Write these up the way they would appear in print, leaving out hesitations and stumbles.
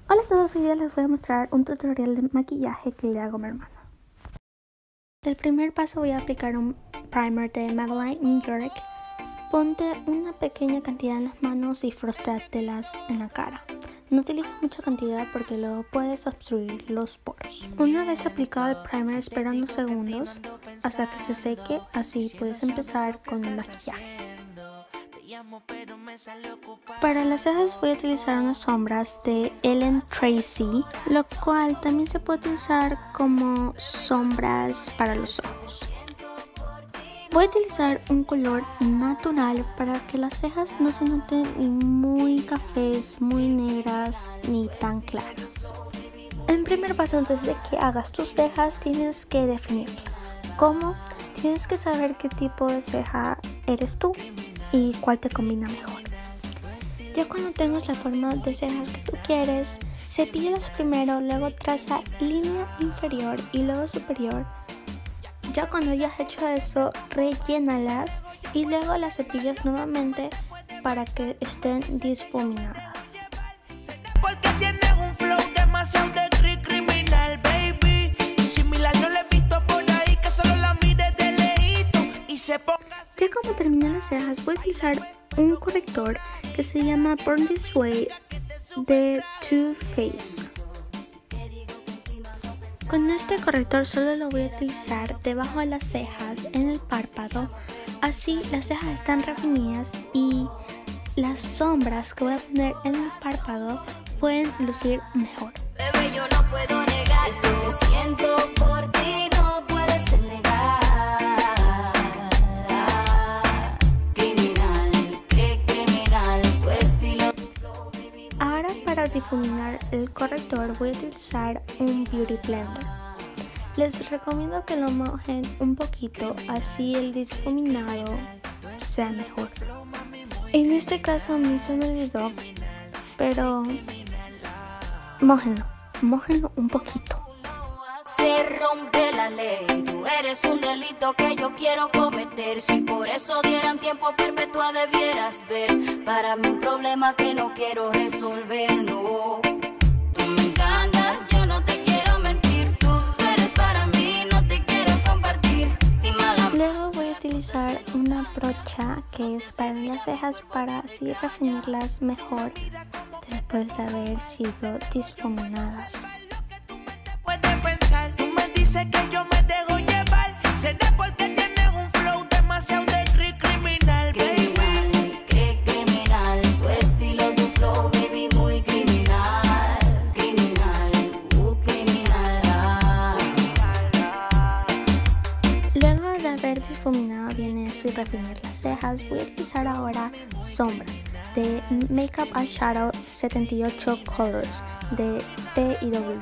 Hola a todos, hoy día les voy a mostrar un tutorial de maquillaje que le hago a mi hermana. El primer paso voy a aplicar un primer de Maybelline New York. Ponte una pequeña cantidad en las manos y fróstatelas en la cara. No utilices mucha cantidad porque luego puedes obstruir los poros. Una vez aplicado el primer, espera unos segundos hasta que se seque, así puedes empezar con el maquillaje. Para las cejas voy a utilizar unas sombras de Ellen Tracy, lo cual también se puede utilizar como sombras para los ojos. Voy a utilizar un color natural para que las cejas no se noten ni muy cafés, muy negras ni tan claras. El primer paso antes de que hagas tus cejas tienes que definirlas. ¿Cómo? Tienes que saber qué tipo de ceja eres tú y cuál te combina mejor. Ya cuando tengas la forma de cejas que tú quieres, cepíllalas primero, luego traza línea inferior y luego superior. Ya cuando hayas hecho eso, rellénalas y luego las cepillas nuevamente para que estén difuminadas. Porque tienes un flow demasiado de criminal, baby. Similar no le he visto por ahí, que solo la mire de lejito y se ponga. Ya como terminé las cejas, voy a utilizar un corrector que se llama Born This Way de Too Faced. Con este corrector solo lo voy a utilizar debajo de las cejas, en el párpado, así las cejas están definidas y las sombras que voy a poner en el párpado pueden lucir mejor. Bebé, yo no puedo negar esto que siento por ti, no puedes negar. Criminal, tu estilo. Ahora para difuminar el corrector voy a utilizar un Beauty Blender. Les recomiendo que lo mojen un poquito, así el difuminado sea mejor. En este caso a mí se me olvidó, pero mójenlo un poquito. Se rompe la ley, tú eres un delito que yo quiero cometer. Si por eso dieran tiempo perpetua debieras ver. Para mí un problema que no quiero resolver, no. Tú me encantas, yo no te quiero mentir. Tú eres para mí, no te quiero compartir. Sin mala. Luego voy a utilizar una brocha que es para las cejas para así refinarlas mejor después de haber sido difuminadas. Puedes pensar, tú me dices que yo me dejo llevar. Será porque tienes un flow demasiado de criminal, baby. Criminal, tu estilo, tu flow, baby, muy criminal. Criminal. Luego de haber difuminado bien eso y refinar las cejas, voy a utilizar ahora sombras de Makeup Eyeshadow 78 Colors de P&W.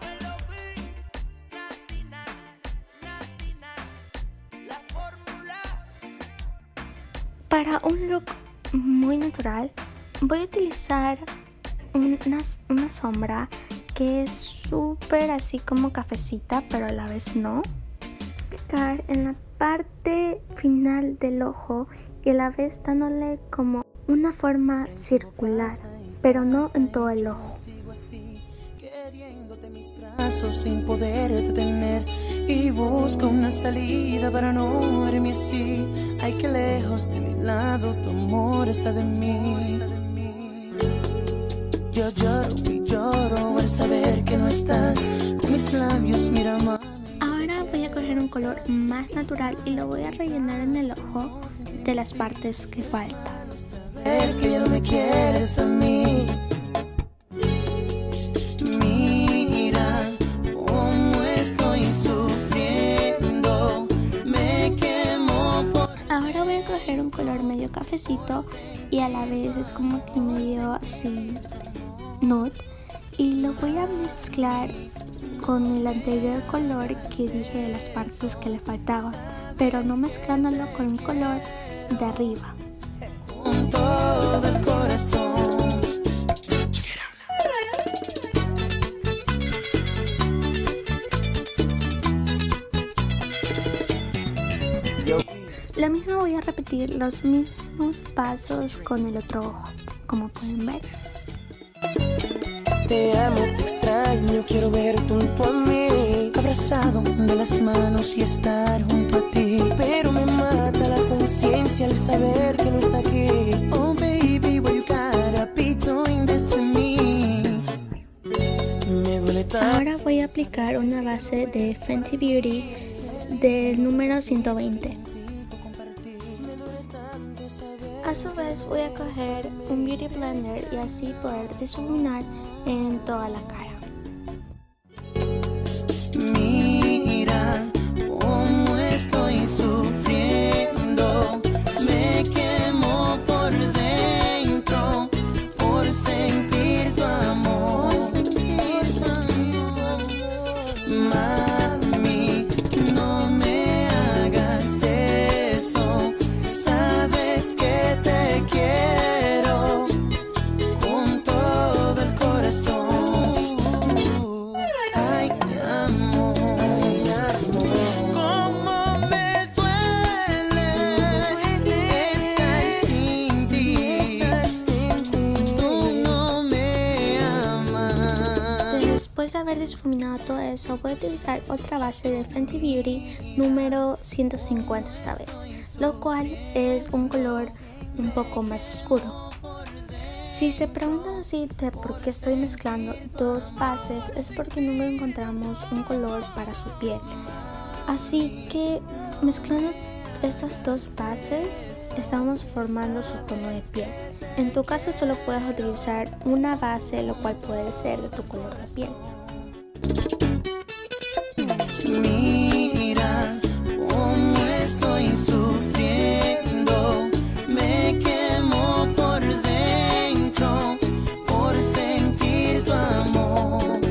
Para un look muy natural voy a utilizar una sombra que es súper así como cafecita, pero a la vez no. Aplicar en la parte final del ojo y a la vez dándole como una forma circular, pero no en todo el ojo. Queriéndote mis brazos sin poder detener y busco una salida para no verme así. Ay, que lejos de mi lado tu amor está de mí. Yo lloro y lloro al saber que no estás con mis labios, mira más. Ahora voy a coger un color más natural y lo voy a rellenar en el ojo de las partes que faltan. Saber que ya no me quieres a mí. Mira cómo estoy sufriendo, me quemo por... Ahora voy a coger un color medio cafecito y a la vez es como que medio así nude y lo voy a mezclar con el anterior color que dije de las partes que le faltaban, pero no mezclándolo con el color de arriba. Con todo el corazón. Lo mismo voy a repetir los mismos pasos con el otro ojo, como pueden ver. te amo, te extraño, quiero verte junto a mí, abrazado de las manos y estar junto a ti. Pero me mata la conciencia al saber que no está aquí. Oh baby, why you gotta be doing this to me? Me duele tanto. Ahora voy a aplicar una base de Fenty Beauty del número 120. A su vez voy a coger un Beauty Blender y así poder difuminar en toda la cara. Mira cómo estoy sufriendo, me quemo por dentro por sentir tu amor, Mami, no me hagas eso, sabes que te quiero con todo el corazón. Ay, amor, cómo me duele estar sin ti, tú no me amas. Después de haber difuminado todo eso, voy a utilizar otra base de Fenty Beauty número 150 esta vez, lo cual es un color un poco más oscuro. Si se preguntan así de por qué estoy mezclando dos bases, es porque nunca encontramos un color para su piel. Así que mezclando estas dos bases estamos formando su tono de piel. En tu caso solo puedes utilizar una base, lo cual puede ser de tu color de piel. Mira cómo estoy sufriendo, me quemo por dentro por sentir tu amor.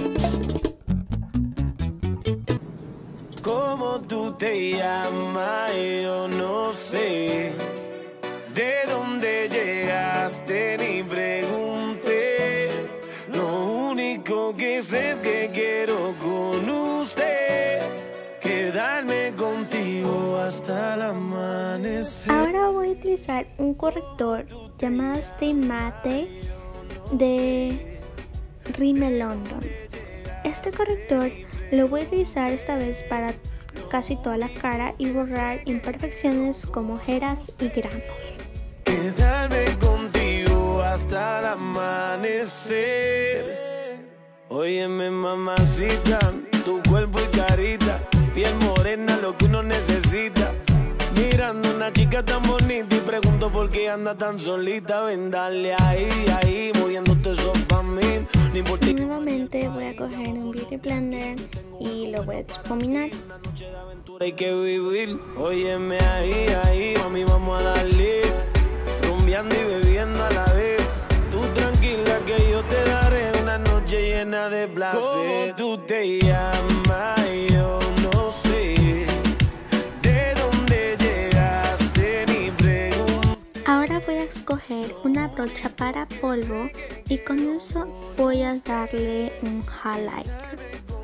¿Cómo tú te llamas? Yo no sé. ¿De dónde llegaste? Ni pregunté. Lo único que sé es que quiero con usted quedarme contigo hasta el amanecer. Ahora voy a utilizar un corrector llamado Stay Matte de Rimmel London. Este corrector lo voy a utilizar esta vez para casi toda la cara y borrar imperfecciones como ojeras y granos. Quedarme contigo hasta el amanecer. Óyeme, mamacita, tu cuerpo y carita, piel morena, lo que uno necesita. Mirando una chica tan bonita y pregunto por qué anda tan solita. Ven, dale ahí, ahí, moviéndote eso pa' mí. No importa. Nuevamente voy a coger un Beauty Blender y lo voy a difuminar. Hay que vivir. Óyeme ahí, ahí, mami, vamos a darle. Rumbeando y bebiendo a la vez. Tú tranquila que yo te daré una noche llena de placer. ¿Cómo tú te llamas? Yo no sé. ¿De dónde llegaste? Ni pregunto. Ahora voy a escoger una brocha para polvo y con eso voy a darle un highlighter.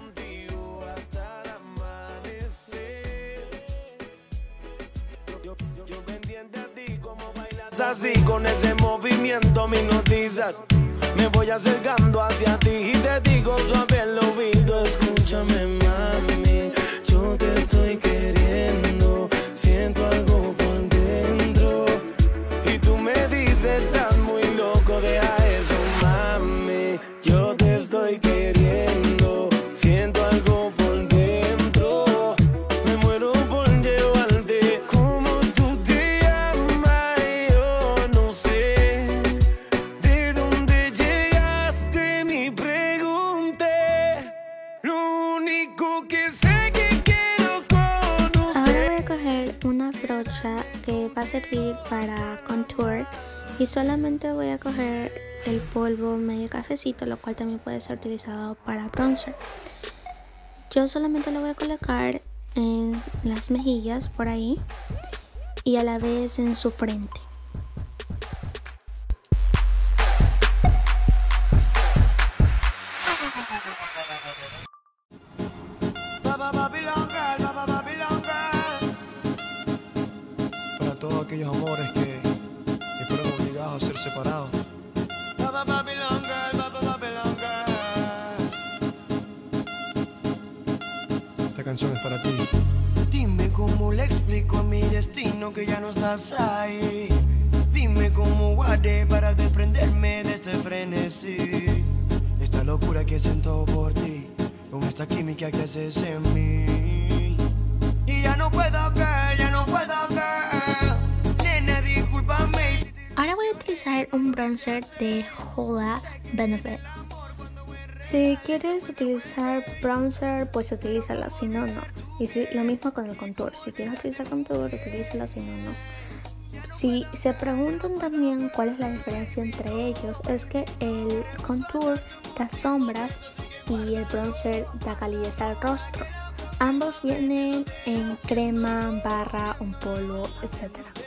Así con ese movimiento me notizas. Me voy acercando hacia ti y te digo suave al oído. Escúchame, mami, yo te estoy queriendo. Siento algo por dentro y tú me dices estás muy loco. Deja eso, mami, yo te estoy queriendo. Siento algo por dentro, me muero por llevarte. Como tú te llamas, yo no sé. ¿De dónde llegaste? Ni pregunté. Lo único que sé que quiero con usted. Ahora voy a coger una brocha que va a servir para contour y solamente voy a coger el polvo medio cafecito, lo cual también puede ser utilizado para bronzer. Yo solamente lo voy a colocar en las mejillas por ahí y a la vez en su frente. Para todos aquellos amores que fueron obligados a ser separados. esta canción es para ti. Dime cómo le explico a mi destino que ya no estás ahí. Dime cómo guardé para desprenderme de este frenesí. Esta locura que siento por ti, con esta química que haces en mí. Y ya no puedo, girl, ya no puedo, girl. Nena, discúlpame. Ahora voy a utilizar un bronzer de Hola Benefit. Si quieres utilizar bronzer, pues utilízalo, si no, no. Y lo mismo con el contour. Si quieres utilizar contour, utilízalo, si no, no. Si se preguntan también cuál es la diferencia entre ellos, es que el contour da sombras y el bronzer da calidez al rostro. Ambos vienen en crema, barra, un polvo, etc.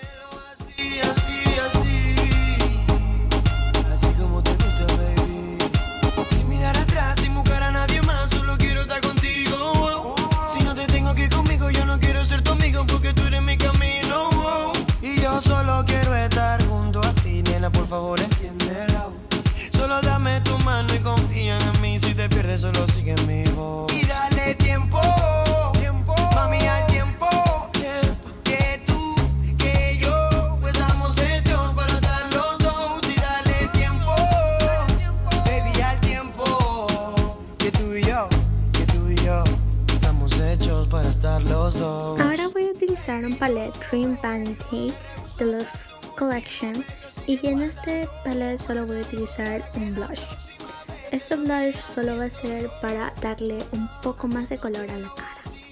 Así como te gusta, baby. Sin mirar atrás, sin buscar a nadie más, solo quiero estar contigo. Si no te tengo aquí conmigo, yo no quiero ser tu amigo porque tú eres mi camino. Y yo solo quiero estar junto a ti, nena, por favor entiéndelo. Solo dame tu mano y confía en mí. Si te pierdes, solo sigue mi voz. Y dale tiempo, mami, al tiempo. Que tú, que yo, pues estamos hechos para estar los dos. Y dale tiempo, baby, al tiempo. Que tú y yo, estamos hechos para estar los dos. Ahora voy a utilizar un palette Dream Vanity Deluxe Collection y en este palette solo voy a utilizar un blush. Este blush solo va a ser para darle un poco más de color a la cara.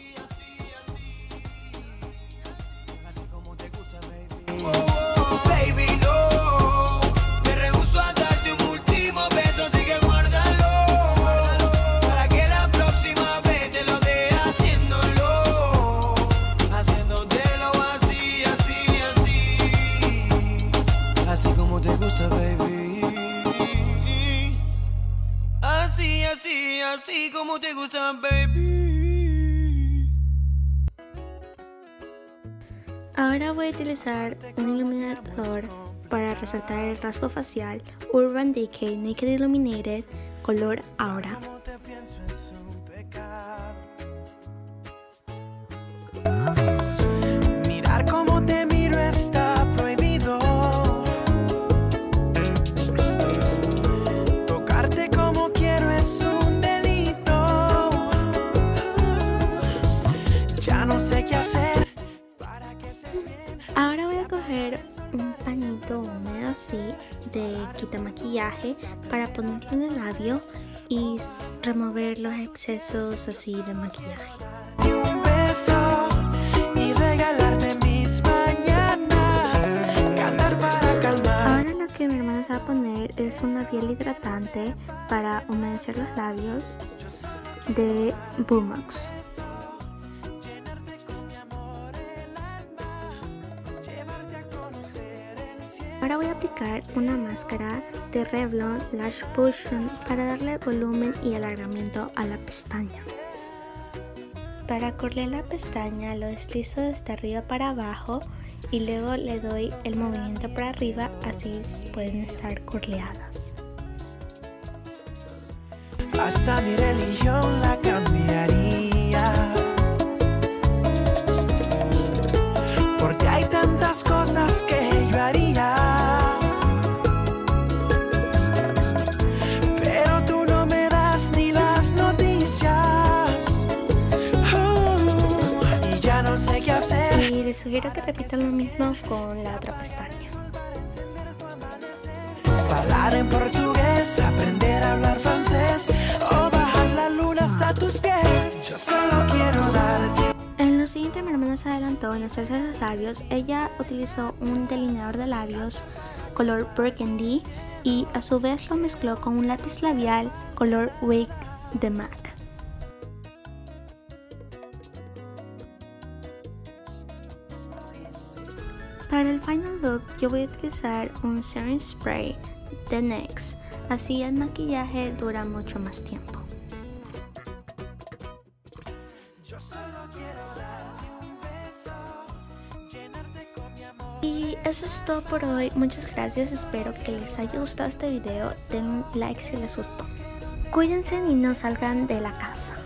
Baby, no, me rehúso a darte un último beso, así que guárdalo, para que la próxima vez te lo dé haciéndolo, haciéndotelo así, así, así, así como te gusta, baby, así, así, así como te gusta, baby. Ahora voy a utilizar un iluminador para resaltar el rasgo facial Urban Decay Naked Illuminated color Aura. Mirar cómo te miro está prohibido. Tocarte como quiero es un delito. Ya no sé qué hacer. Ahora voy a coger un pañito húmedo así de quita maquillaje para ponerlo en el labio y remover los excesos así de maquillaje. Un beso y regalarte mis mañanas, cantar para calmar. Ahora lo que mi hermana se va a poner es una piel hidratante para humedecer los labios de Boomax. Ahora voy a aplicar una máscara de Revlon Lash Potion para darle volumen y alargamiento a la pestaña. Para curler la pestaña lo deslizo desde arriba para abajo y luego le doy el movimiento para arriba, así pueden estar curleadas. Hasta mi religión la cambiaría, porque hay tantas cosas que yo haría. Y les sugiero que repitan lo mismo con la otra pestaña. Hablar en portugués, aprender a hablar francés o bajar la luna hasta tus pies. Yo solo quiero darte. En lo siguiente mi hermana se adelantó en hacerse los labios. Ella utilizó un delineador de labios color burgundy y a su vez lo mezcló con un lápiz labial color Wig de MAC. Para el final look yo voy a utilizar un setting spray de NYX, así el maquillaje dura mucho más tiempo. Y eso es todo por hoy, muchas gracias, espero que les haya gustado este video, den un like si les gustó. Cuídense y no salgan de la casa.